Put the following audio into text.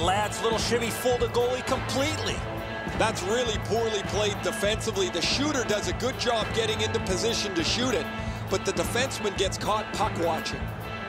lad's little shimmy fooled the goalie completely. That's really poorly played defensively. The shooter does a good job getting into position to shoot it, but the defenseman gets caught puck watching.